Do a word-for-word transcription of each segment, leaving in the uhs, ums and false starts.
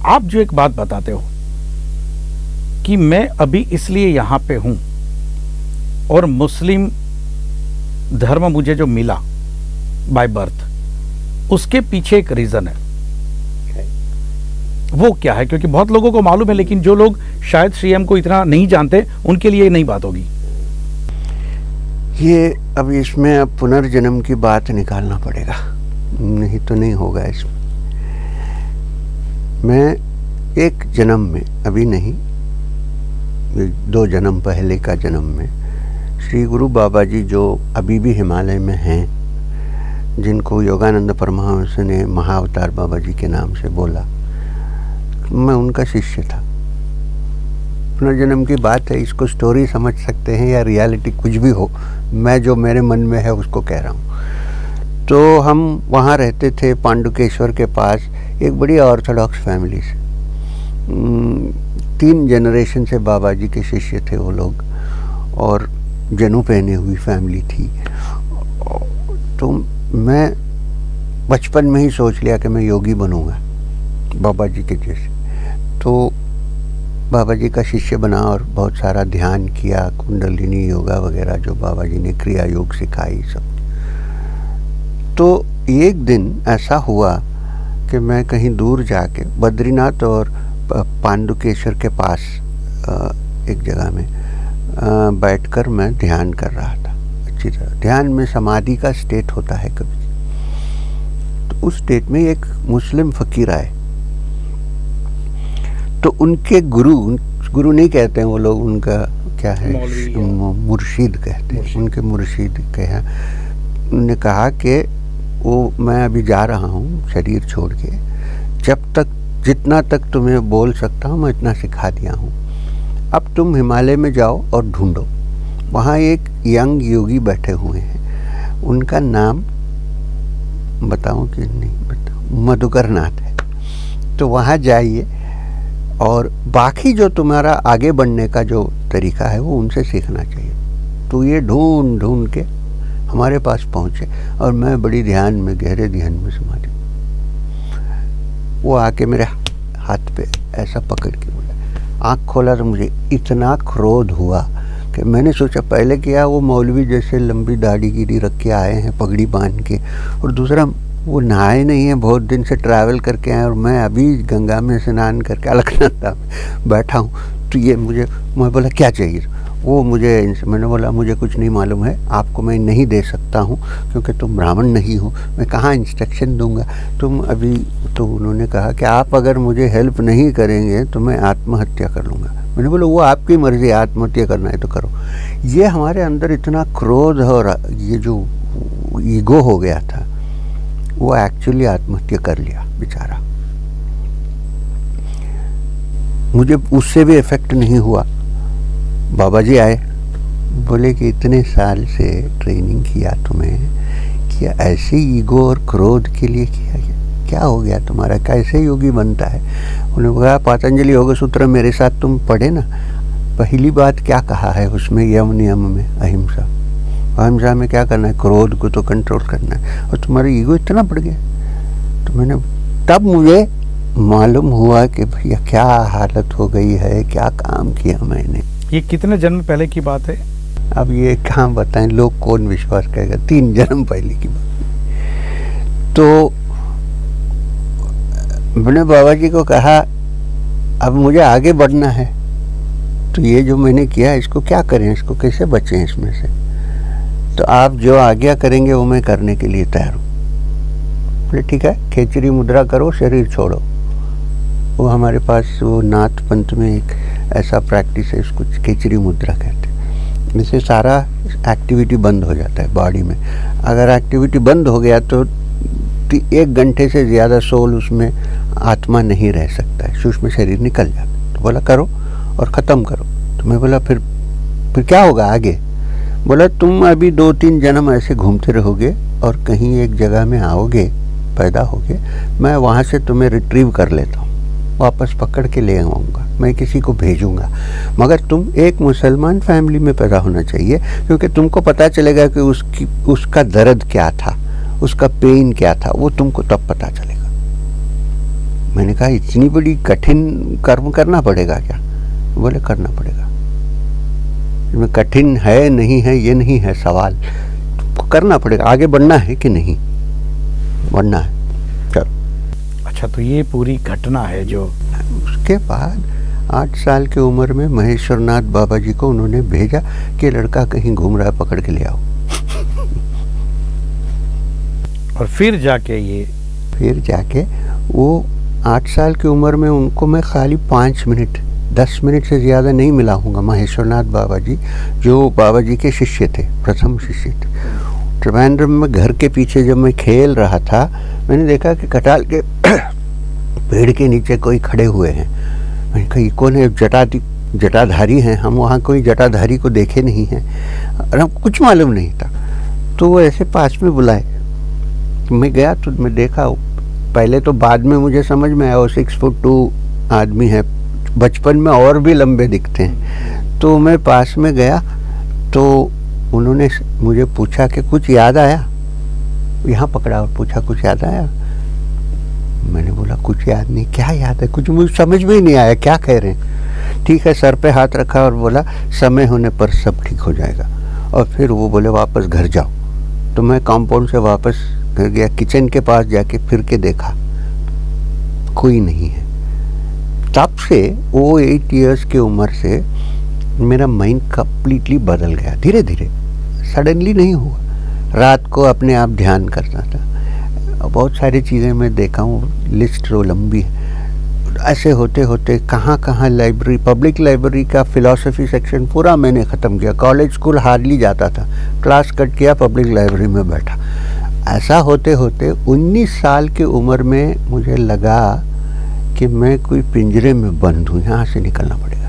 आप जो एक बात बताते हो कि मैं अभी इसलिए यहां पे हूं और मुस्लिम धर्म मुझे जो मिला बाय बर्थ, उसके पीछे एक रीजन है, वो क्या है? क्योंकि बहुत लोगों को मालूम है, लेकिन जो लोग शायद सीएम को इतना नहीं जानते, उनके लिए नई बात होगी। ये अब इसमें अब पुनर्जन्म की बात निकालना पड़ेगा, नहीं तो नहीं होगा इसमें। मैं एक जन्म में, अभी नहीं, दो जन्म पहले का जन्म में, श्री गुरु बाबा जी जो अभी भी हिमालय में हैं, जिनको योगानंद परमहंस ने महाअवतार बाबा जी के नाम से बोला, मैं उनका शिष्य था। पुनर्जन्म की बात है, इसको स्टोरी समझ सकते हैं या रियलिटी कुछ भी हो, मैं जो मेरे मन में है उसको कह रहा हूँ। तो हम वहाँ रहते थे पांडुकेश्वर के पास, एक बड़ी ऑर्थोडॉक्स फैमिली से, तीन जनरेशन से बाबा जी के शिष्य थे वो लोग, और जनेऊ पहने हुई फैमिली थी। तो मैं बचपन में ही सोच लिया कि मैं योगी बनूंगा बाबा जी के जैसे। तो बाबा जी का शिष्य बना और बहुत सारा ध्यान किया, कुंडलिनी योगा वगैरह जो बाबा जी ने क्रिया योग सिखाई सब। तो एक दिन ऐसा हुआ कि मैं कहीं दूर जाके बद्रीनाथ और पांडुकेश्वर के पास एक जगह में बैठकर मैं ध्यान कर रहा था अच्छी तरह। ध्यान में समाधि का स्टेट होता है कभी, तो उस स्टेट में एक मुस्लिम फकीर आए। तो उनके गुरु, गुरु नहीं कहते हैं वो लोग, उनका क्या है, मुर्शिद कहते हैं, उनके मुर्शिद कहा, उन्होंने कहा कि वो मैं अभी जा रहा हूँ शरीर छोड़ के, जब तक जितना तक तुम्हें बोल सकता हूँ मैं इतना सिखा दिया हूँ, अब तुम हिमालय में जाओ और ढूंढो। वहाँ एक यंग योगी बैठे हुए हैं, उनका नाम बताऊँ कि नहीं बताऊँ, मधुकर नाथ है। तो वहाँ जाइए और बाकी जो तुम्हारा आगे बढ़ने का जो तरीका है वो उनसे सीखना चाहिए। तो ये ढूंढ ढूंढ के हमारे पास पहुँचे और मैं बड़ी ध्यान में, गहरे ध्यान में समाधि। वो आके मेरे हाथ पे ऐसा पकड़ के बोला, आँख खोला तो मुझे इतना क्रोध हुआ कि मैंने सोचा पहले क्या वो मौलवी जैसे लंबी दाढ़ी गिरी रख के आए हैं पगड़ी बांध के, और दूसरा वो नहाए नहीं है, बहुत दिन से ट्रैवल करके आए, और मैं अभी गंगा में स्नान करके अलकनंदा में बैठा हूँ। तो ये मुझे, मैं बोला क्या चाहिए? वो मुझे, मैंने बोला मुझे कुछ नहीं मालूम है, आपको मैं नहीं दे सकता हूँ क्योंकि तुम ब्राह्मण नहीं हो, मैं कहाँ इंस्ट्रक्शन दूंगा, तुम अभी। तो उन्होंने कहा कि आप अगर मुझे हेल्प नहीं करेंगे तो मैं आत्महत्या कर लूँगा। मैंने बोला वो आपकी मर्जी, आत्महत्या करना है तो करो। ये हमारे अंदर इतना क्रोध और ये जो ईगो हो गया था, वो एक्चुअली आत्महत्या कर लिया बेचारा। मुझे उससे भी इफेक्ट नहीं हुआ। बाबा जी आए, बोले कि इतने साल से ट्रेनिंग किया तुम्हें, क्या ऐसे ईगो और क्रोध के लिए किया गया? क्या हो गया तुम्हारा, कैसे योगी बनता है? उन्होंने कहा पतंजलि योग सूत्र मेरे साथ तुम पढ़े ना, पहली बात क्या कहा है उसमें, यम नियम में अहिंसा। अहिंसा में क्या करना है, क्रोध को तो कंट्रोल करना है, और तुम्हारा ईगो इतना बढ़ गया। तो मैंने, तब मुझे मालूम हुआ कि भैया क्या हालत हो गई है, क्या काम किया मैंने। ये कितने जन्म पहले की बात है? अब ये कहाँ बताएं, लोग कौन विश्वास करेगा, तीन जन्म पहले की बात। तो मैंने बाबा जी को कहा अब मुझे आगे बढ़ना है, तो ये जो मैंने किया इसको क्या करें, इसको कैसे बचें इसमें से? तो आप जो आज्ञा करेंगे वो मैं करने के लिए तैयार हूँ। बोले ठीक है, खेचरी मुद्रा करो, शरीर छोड़ो। वो हमारे पास वो नाथ पंथ में एक ऐसा प्रैक्टिस है, उसको खेचरी मुद्रा कहते हैं। इससे सारा एक्टिविटी बंद हो जाता है बॉडी में। अगर एक्टिविटी बंद हो गया तो एक घंटे से ज़्यादा सोल उसमें आत्मा नहीं रह सकता है, सूक्ष्म शरीर निकल जाता है। तो बोला करो और ख़त्म करो। तो मैं बोला फिर फिर क्या होगा आगे? बोला तुम अभी दो तीन जन्म ऐसे घूमते रहोगे और कहीं एक जगह में आओगे, पैदा होगे, मैं वहाँ से तुम्हें रिट्रीव कर लेता हूँ, वापस पकड़ के ले आऊँगा, मैं किसी को भेजूँगा, मगर तुम एक मुसलमान फैमिली में पैदा होना चाहिए, क्योंकि तुमको पता चलेगा कि उसकी उसका दर्द क्या था, उसका पेन क्या था, वो तुमको तब पता चलेगा। मैंने कहा इतनी बड़ी कठिन कर्म करना पड़ेगा क्या? बोले करना पड़ेगा। इसमें कठिन है नहीं है ये नहीं है सवाल, तो करना पड़ेगा। आगे बढ़ना है कि नहीं बढ़ना है, चलो। अच्छा, तो ये पूरी घटना है जो उसके बाद आठ साल की उम्र में महेश्वरनाथ बाबा जी को उन्होंने भेजा कि लड़का कहीं घूम रहा है, पकड़ के ले आओ। और फिर जाके ये फिर जाके वो आठ साल की उम्र में उनको मैं खाली पाँच मिनट दस मिनट से ज़्यादा नहीं मिला हूँगा। महेश्वरनाथ बाबा जी जो बाबा जी के शिष्य थे, प्रथम शिष्य थे, त्रिवेंद्रम में घर के पीछे जब मैं खेल रहा था, मैंने देखा कि कटाल के पेड़ के नीचे कोई खड़े हुए हैं। मैंने कहा ये कौन है? जटाधी जटाधारी हैं। हम वहाँ कोई जटाधारी को देखे नहीं हैं और हमको कुछ मालूम नहीं था। तो वो ऐसे पास में बुलाए, मैं गया तो मैं देखा। पहले तो बाद में मुझे समझ में आया वो सिक्स फुट टू आदमी है, बचपन में और भी लंबे दिखते हैं। तो मैं पास में गया तो उन्होंने मुझे पूछा कि कुछ याद आया? यहाँ पकड़ा और पूछा कुछ याद आया? मैंने बोला कुछ याद नहीं। क्या याद है? कुछ मुझे समझ में ही नहीं आया क्या कह रहे हैं। ठीक है, सर पे हाथ रखा और बोला समय होने पर सब ठीक हो जाएगा। और फिर वो बोले वापस घर जाओ। तो मैं कंपाउंड से वापस घर गया, किचन के पास जाके फिर के देखा कोई नहीं है। तब से वो एट इयर्स की उम्र से मेरा माइंड कंप्लीटली बदल गया, धीरे धीरे, सडनली नहीं हुआ। रात को अपने आप ध्यान करता था। बहुत सारी चीज़ें मैं देखा हूँ, लिस्ट तो लंबी है। ऐसे होते होते कहाँ कहाँ लाइब्रेरी, पब्लिक लाइब्रेरी का फिलॉसफी सेक्शन पूरा मैंने ख़त्म किया। कॉलेज स्कूल हार्डली जाता था, क्लास कट किया, पब्लिक लाइब्रेरी में बैठा। ऐसा होते होते उन्नीस साल की उम्र में मुझे लगा कि मैं कोई पिंजरे में बंद हूँ, यहाँ से निकलना पड़ेगा।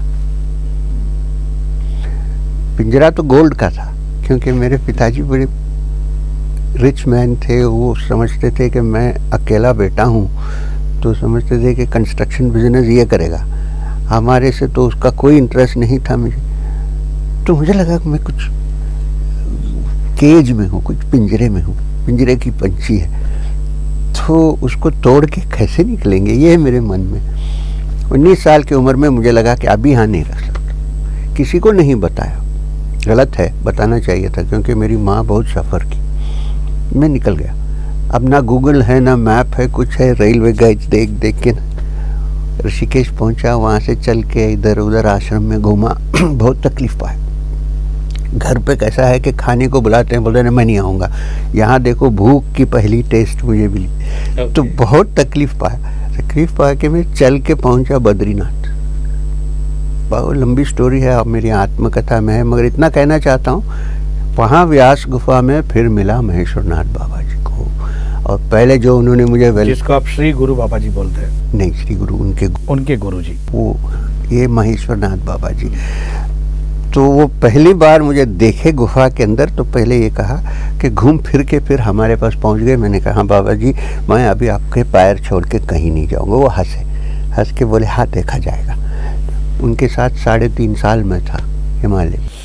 पिंजरा तो गोल्ड का था, क्योंकि मेरे पिताजी बड़े रिच मैन थे। वो समझते थे कि मैं अकेला बेटा हूँ, तो समझते थे कि कंस्ट्रक्शन बिजनेस ये करेगा। हमारे से तो उसका कोई इंटरेस्ट नहीं था मुझे। तो मुझे लगा कि मैं कुछ केज में हूँ, कुछ पिंजरे में हूँ, पिंजरे की पंछी है, तो उसको तोड़ के कैसे निकलेंगे, ये है मेरे मन में। उन्नीस साल की उम्र में मुझे लगा कि अभी यहाँ नहीं रह सकता। किसी को नहीं बताया, गलत है, बताना चाहिए था, क्योंकि मेरी माँ बहुत सफ़र की। मैं निकल गया। अब ना गूगल है ना मैप है, कुछ है, रेलवे गाइड देख देख के ना ऋषिकेश पहुँचा। वहाँ से चल के इधर उधर आश्रम में घूमा। बहुत तकलीफ पाया। घर पे कैसा है कि खाने को बुलाते हैं, बोलते हैं मैं नहीं आऊँगा। यहाँ देखो भूख की पहली टेस्ट मुझे मिली। okay. तो बहुत तकलीफ पाया। तकलीफ पाया कि मैं चल के पहुँचा बद्रीनाथ। बहुत लंबी स्टोरी है, अब मेरी आत्मकथा में है, मगर इतना कहना चाहता हूँ, वहाँ व्यास गुफा में फिर मिला महेश्वरनाथ बाबा जी को। और पहले जो उन्होंने मुझे, जिसको आप श्री गुरु बाबा जी बोलते हैं? नहीं, श्री गुरु उनके उनके गुरु जी, वो ये महेश्वरनाथ बाबा जी। तो वो पहली बार मुझे देखे गुफा के अंदर, तो पहले ये कहा कि घूम फिर के फिर हमारे पास पहुंच गए। मैंने कहा हाँ बाबा जी, मैं अभी आपके पैर छोड़ के कहीं नहीं जाऊंगा। वो हंसे, हंस के बोले हाँ देखा जाएगा। उनके साथ साढ़े तीन साल में था हिमालय।